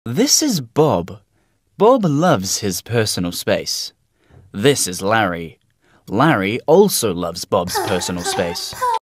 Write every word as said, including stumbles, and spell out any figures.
This is Bob. Bob loves his personal space. This is Larry. Larry also loves Bob's personal space.